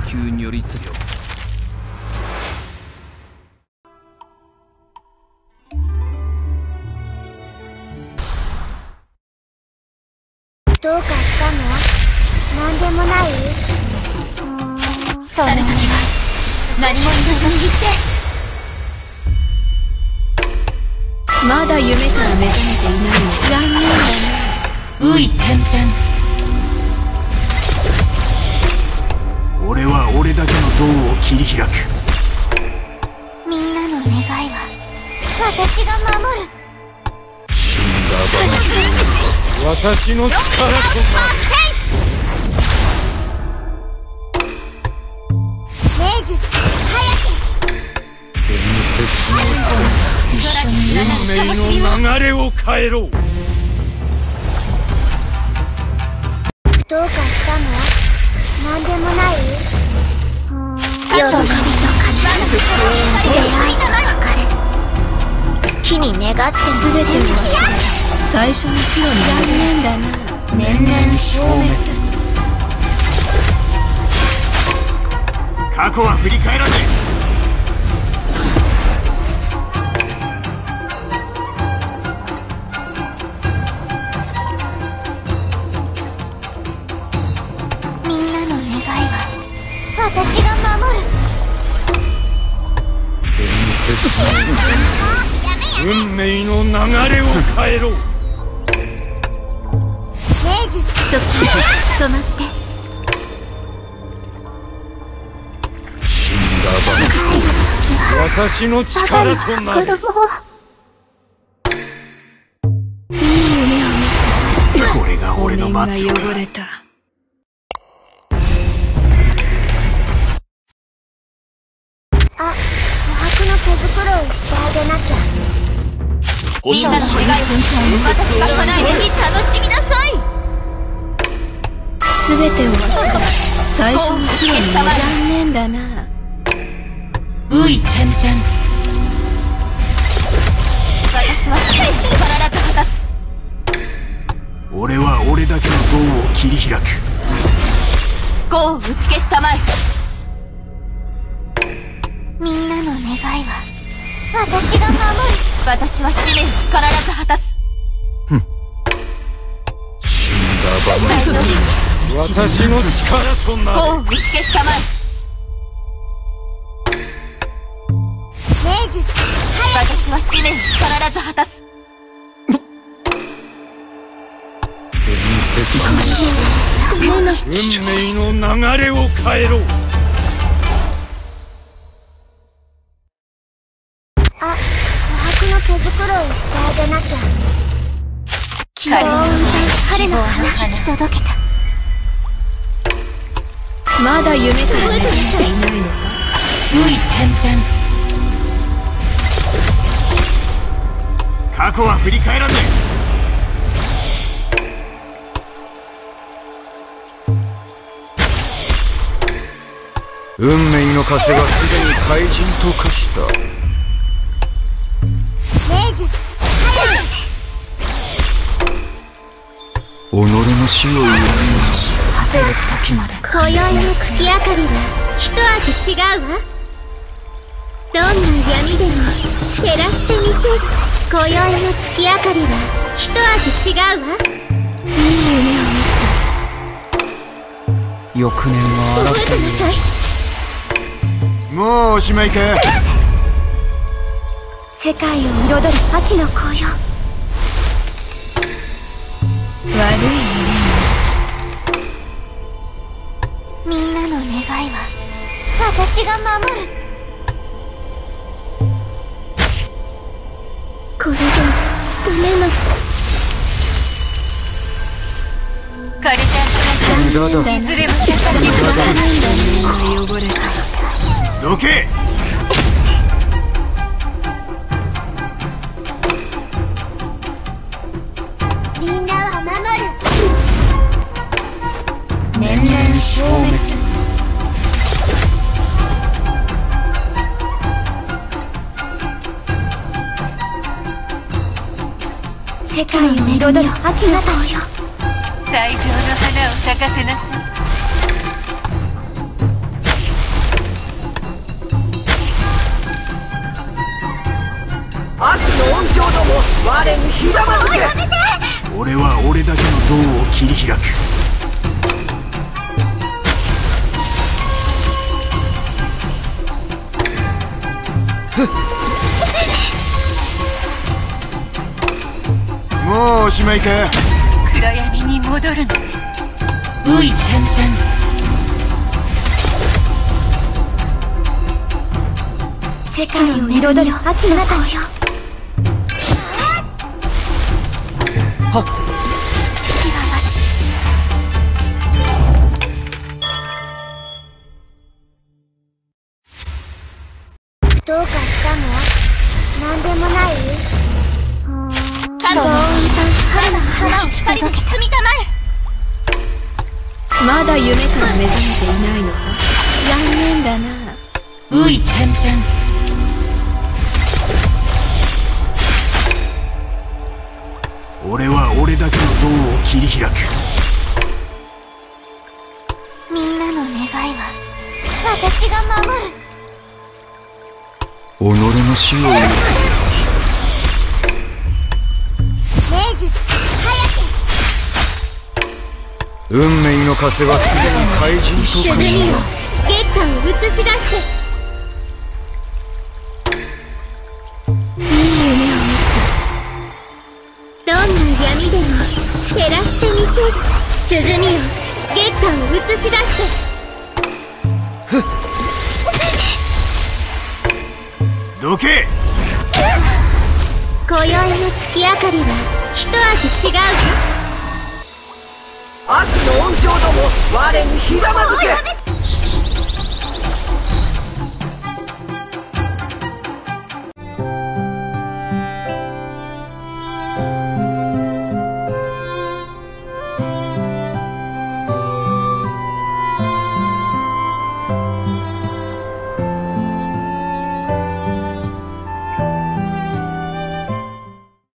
球如律令。 どうかしたの？なんでもない？ その時は何者か握ってまだ夢から目覚めていないの。残念だね。ういてんてん。 俺は俺だけの道を切り開く。 みんなの願いは私が守る。 死んだ私の力となる。 霊術早け。 伝説の一緒に運命の流れを変えろ。 どうかしたの？なんでもない？喜びと悲しみ、出会いと別れ、月に願って全てを忘れ最初の白に残念だな。 年々消滅。 過去は振り返らねみんなの願いは私が守る。 伝説の運命の流れを変えろ。 霊術止まって。 死んだ私の力となる。 いい夢を見た。 これが俺の末路か。 汚れた。 琥珀の手袋をしてあげなきゃ。 みんなの願いを私が叶える。楽しみなさい。全てを忘れ最初の白に残念だな。ういてんてん。私は必ず果たす。 俺は俺だけの道を切り開く。 不幸を打ち消したまえ。 みんなの願いは私が守る。 私は使命を必ず果たす。 死んだ私の力となる。 不幸を打ち消したまえ。 霊術私は使命を必ず果たす。 伝説の運命の流れを変えろ。 琥珀の手袋をしてあげなきゃ。希望を生んだ彼の花引き届けた。 まだ夢から目覚めていないのか。ういてんてん。 過去は振り返らねえ。運命の風がすでに怪人と化した。 霊術己の死を夢に果てる時まで。 今宵の月明かりは一味違うわ。どんな闇でも照らしてみせる。今宵の月明かりは一味違うわ。 いい夢を見た。 翌年は覚えてなさい。 もうおしまいか。 世界を彩る秋の紅葉。 悪いみんなの願いは私が守る。これでダメなの。 これじゃいずれも手先が汚れた。 どけ。 みんなは守る。 年々消滅。 世界を彩る秋の紅葉。 最上の花を咲かせなさい。 悪の温床ども我にひざまずけ。 俺は俺だけの道を切り開く。もうおしまいか。 暗闇に戻るの。ういてんてん。 世界を彩る秋の紅葉。 はっ。 四季はどうかしたの？なんでもない？そういた春の花を光の包みたまえ。 まだ夢から目覚めていないのか。残念だな。ういてんてん。 俺は俺だけの道を切り開く。 みんなの願いは私が守る。 己の死を名術運命の風はすでに怪人と化し、 月下を映し出して。いい夢を見た。どんな闇でも照らしてみせる。鼓よ、月下を映し出して。 どけ。 今宵の月明かりは一味違うぞ。 悪の温床ども我にひざまずけ。